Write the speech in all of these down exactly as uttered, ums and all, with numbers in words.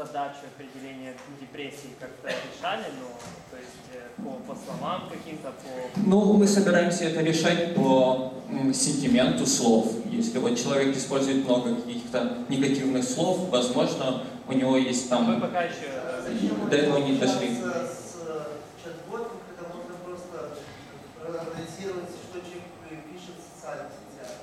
задачу определения депрессии как-то решали, но то есть по, по словам каким-то, по... Ну, мы собираемся это решать по м, сентименту слов. Если вот человек использует много каких-то негативных слов, возможно, у него есть там... Мы пока еще... До этого не дошли. С чат-ботом, когда можно просто проанализировать, что человек пишет в социальных сетях.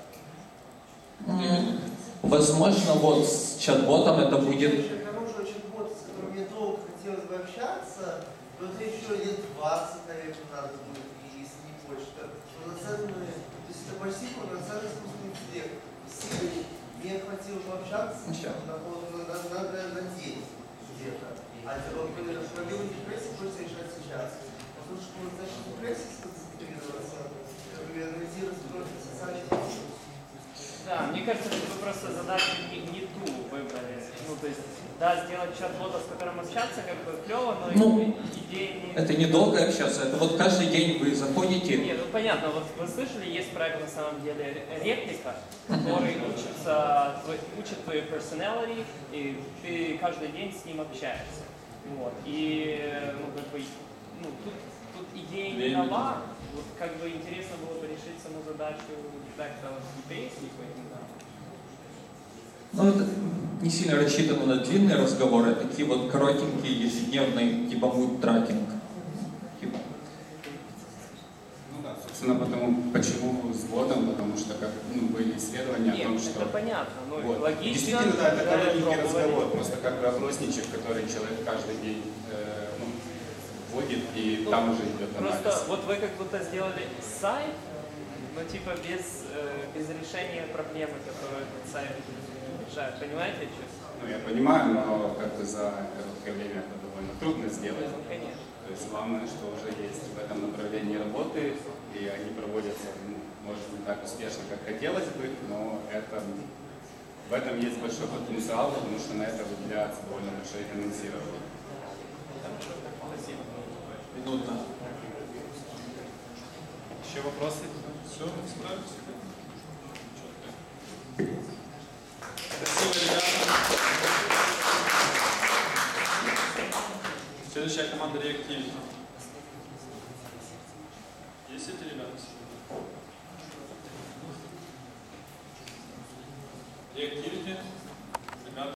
М, Возможно, вот с чат-ботом это будет... К тому же чат-бот, с которым мне долго хотелось бы общаться, но это еще лет двадцать, наверное, надо будет, если не больше. Полноценные, то есть это почти полноценный искусственный интеллект. Силой мне хватило бы общаться на, на, на, на, на день где-то. А проблемы депрессии хочется решать сейчас. Потому что значит депрессия сконцентрироваться, анализировать просто социальные сети. Да, мне кажется, что вы просто задачу не, не ту выбрали. Ну, то есть, да, сделать чат-бота, с которым общаться, как бы клево, но ну, идея не... Это недолго общаться, это вот каждый день вы заходите... Нет, ну понятно, вот вы слышали, есть проект на самом деле реплика, который учится, учит твою personality, и ты каждый день с ним общаешься. Вот. И, ну, как бы, ну, тут, тут идея не нова, вот как бы интересно было бы решить саму задачу так-то депрессии каким-то. Ну, это не сильно рассчитано на длинные разговоры, а такие вот коротенькие, ежедневные, типа mood-трекинг. Типа. Ну да, собственно, потому, почему с ботом, потому что как, ну, были исследования Нет, о том, что... это понятно, ну, вот. логично. Действительно, да, это коротенький пробовали. разговор, просто как бы опросничек, который человек каждый день э, ну, вводит, и ну, там уже идет анализ. Просто вот вы как будто сделали сайт, но типа без, э, без решения проблемы, которую этот сайт решает. Понимаете, что? Ну, я понимаю, но как бы за короткое время это довольно трудно сделать. Ну, конечно. То есть главное, что уже есть в этом направлении работы, и они проводятся, ну, может, не так успешно, как хотелось бы, но это, в этом есть большой потенциал, потому что на это выделяется довольно большое финансирование. Спасибо. Минута. Еще вопросы? Все, справимся? Спасибо, ребята. Следующая команда Reactivity. Есть эти ребята? Reactivity.